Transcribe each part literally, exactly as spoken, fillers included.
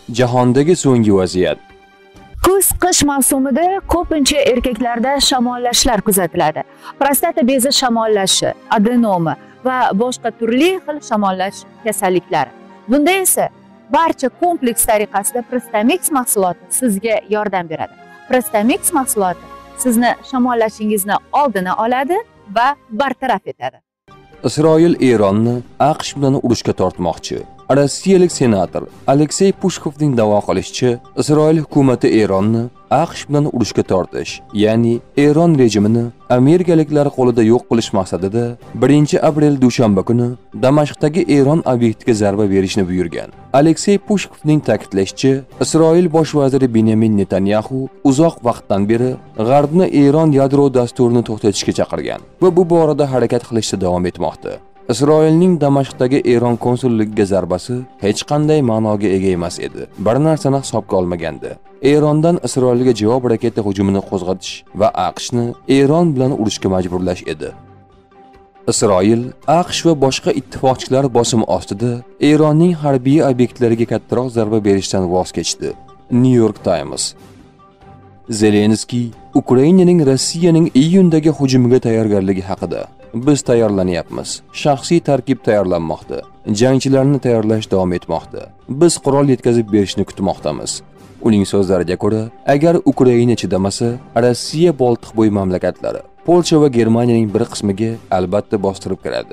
Jahondagi so'nggi vaziyat. Kuz-qish mavsumida ko'pincha erkaklarda shamollashlar kuzatiladi. Prostata bezi shamollashi, adenomi va boshqa turli xil shamollash kasalliklari. Bunda esa barcha kompleks tariqasida Prostamix mahsuloti sizga yordam beradi. Prostamix mahsuloti sizni shamollashingizni oldini oladi va bartaraf etadi. Isroil Eronni AQSh bilan urushga tortmoqchi. Rossiyalik senator Aleksey Pushkovning da'vo qilishicha, Isroil hukumati Eronni AQSh bilan urushga tortish, ya'ni Eron rejimini amerikaliklar qo'lida yo'q qilish maqsadida birinchi aprel dushanba kuni Damashqdagi Eron obyektiga zarba berishni buyurgan. Aleksey Pushkovning ta'kidlashicha, Isroil bosh vaziri Benyamin Netanyahu uzoq vaqtdan beri G'arbni Eron yadro dasturini to'xtatishga chaqirgan va bu borada harakat qilishda davom etmoqda. Isroilning Damashqdagi Eron konsulligiga zarbasi hech qanday ma'noga ega emas edi. Bir narsani hisobga olmagandi. Erondan Isroilga javob raketa hujumini qo'zg'atish va AQShni Eron bilan urushga majburlash edi. Isroil, AQSh va boshqa ittifoqchilar bosimi ostida Eronning harbiy obyektlariga kattaroq zarba berishdan voz kechdi. New York Times. Zelenskiy Ukrainaning Rossiyaning iyundagi hujumiga tayyorgarligi haqida: Biz tayyorlanyapmiz. Shaxsiy tarkib tayyorlanmoqda. Jangchilarni tayyorlash davom etmoqda. Biz qurol yetkazib berishni kutmoqdamiz. Uning so'zlariga ko'ra, agar Ukraina chidamasa, Rossiya Boltiqbo'yi mamlakatlari, Polsha va Germaniyaning bir qismiga albatta bostirib kiradi.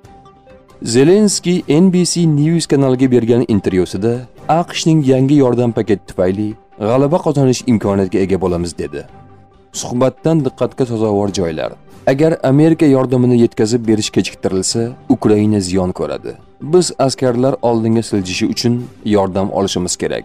Zelenskiy N B C News kanaliga bergan intervyusida AQShning yangi yordam paketi tufayli g'alaba qozonish imkoniyatiga ega bo'lamiz dedi. Suhbatdan diqqatga sazovor joylar. Agar Amerika yordamini yetkazib berish kechiktirilsa, Ukraina ziyon ko'radi. Biz askarlar oldinga siljishi uchun yordam olishimiz kerak.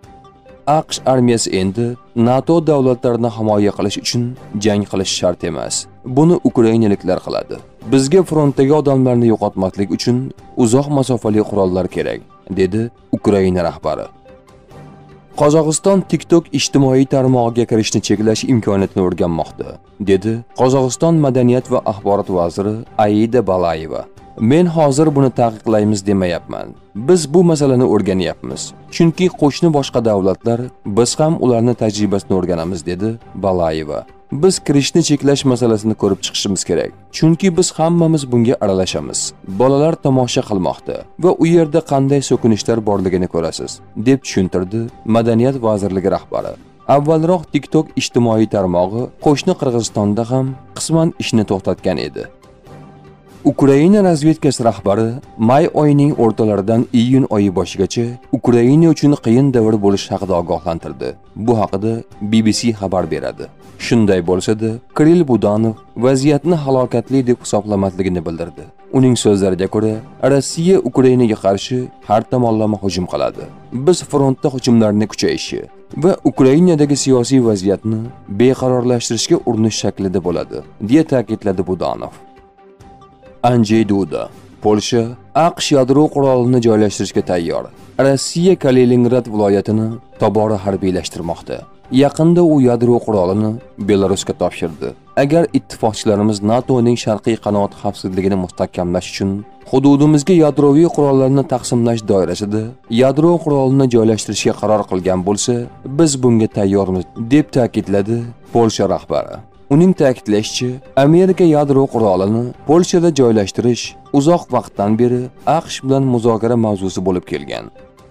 AQSh armiyasi endi NATO davlatlarini himoya qilish uchun jang qilish shart emas. Buni ukrainaliklar qiladi. Bizga frontdagi odamlarni yo'qotmaslik uchun uzoq masofali qurollar kerak, dedi Ukraina rahbari. Qozog'iston TikTok ijtimoiy tarmog'iga kirishni cheklash imkoniyatini o'rganmoqda, dedi Qozog'iston madaniyat va axborot vaziri Aida Balayeva. Men hozir buni taqiqlaymiz demayapman. Biz bu masalani o'rganyapmiz. Chunki qo'shni boshqa davlatlar, biz ham ularning tajribasini o'rganamiz, dedi Balayeva. Biz kirishni cheklash masalasini ko'rib chiqishimiz kerak. Chunki biz hammamiz bunga aralashamiz. Bolalar tomosha qilmoqda va u yerda qanday so'kinishlar borligini ko'rasiz, deb tushuntirdi Madaniyat vazirligi rahbari. Avvalroq TikTok ijtimoiy tarmog'i qo'shni Qirg'izistonda ham qisman ishni to'xtatgan edi. Ukraina razvedkasi rahbari may oyining o'rtalaridan iyun oyi boshigacha Ukraina uchun qiyin davr bo'lishi haqida ogohlantirdi. Bu haqida B B C xabar beradi. Shunday bo'lsa-da, Kirill Budanov vaziyatni halokatli deb hisoblamasligini bildirdi. Uning so'zlariga ko'ra, Rossiya Ukrainaga qarshi har tomonlama hujum qiladi. Biz frontda hujumlarni kuchayishi va Ukrainadagi siyosiy vaziyatni beqarorlashtirishga urinish shaklida bo'ladi, deya ta'kidladi Budanov. Andrzej Duda, Polsha AQSh yadro qurolini joylashtirishga tayyor. Rossiya Kaliningrad viloyatini tobora harbiylashtirmoqda. Yaqinda u yadro qurolini Belarusga topshirdi. Agar ittifoqchilarimiz NATOning sharqiy qanot xavfsizligini mustahkamlash uchun hududimizga yadroviy qurollarni taqsimlash doirasida yadro qurolini joylashtirishga qaror qilgan bo'lsa, biz bunga tayyormiz, deb ta'kidladi Polsha rahbari. Uning ta'kidlashicha, Amerika yadro qurolini Polshada joylashtirish uzoq vaqtdan beri AQSh bilan muzokara mavzusi bo'lib kelgan.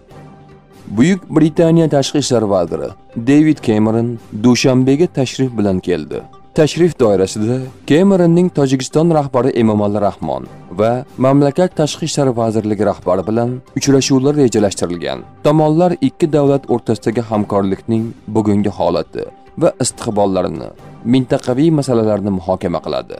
Buyuk Britaniya tashqi ishlar vaziri David Cameron Dushanbega tashrif bilan keldi. Tashrif doirasida Cameronning Tojikiston rahbari Emomali Rahmon va mamlakat tashqi ishlar vazirligi rahbari bilan uchrashuvlar rejalashtirilgan. Tomonlar ikki davlat o'rtasidagi hamkorlikning bugungi holati va istiqbollarini, mintaqaviy masalalarni muhokama qiladi.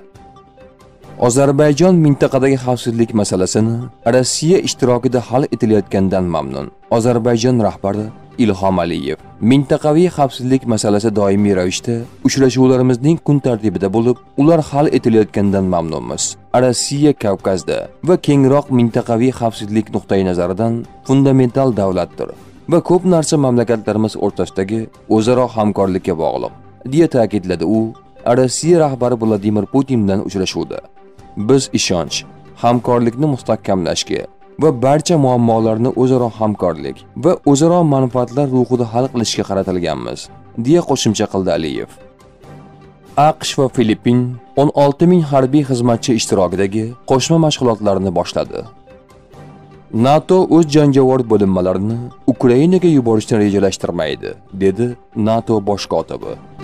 Ozarbayjon mintaqadagi xavfsizlik masalasini Rossiya ishtirokida hal etilayotganidan mamnun. Ozarbayjon rahbari Ilhom Aliyev mintaqaviy xavfsizlik masalasi doimiy ravishda uchrashuvlarimizning kun tartibida bo'lib, ular hal etilayotganidan mamnunmiz. Rossiya Kavkazda va kengroq mintaqaviy xavfsizlik nuqtai nazaridan fundamental davlatdir va ko'p narsa mamlakatlarimiz o'rtasidagi o'zaro hamkorlikka bog'liq, deya ta'kidladi u Rossiya rahbari Vladimir Putin bilan uchrashuvda. Biz ishonch, hamkorlikni mustahkamlashga va barcha muammolarni o'zaro hamkorlik va o'zaro manfaatlar ruhida hal qilishga qaratilganmiz, deya qo'shimcha qildi Aliyev. AQSh va Filippin o'n olti ming harbiy xizmatchi ishtirokidagi qo'shma mashg'ulotlarni boshladi. NATO o'z jangovar bo'linmalarini Ukrainaga yuborishni rejalashtirmaydi, dedi NATO bosh kotibi.